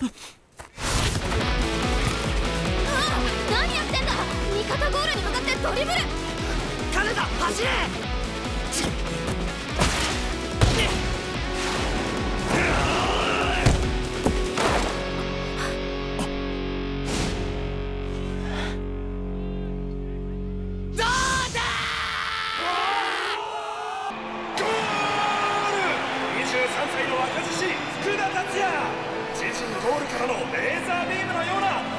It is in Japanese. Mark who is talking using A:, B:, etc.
A: 何やってんだ。味方ゴールに向かってドリブル。
B: 金田走れ。
C: 23歳の若獅子福田達也。自陣ゴールからのレーザービームのような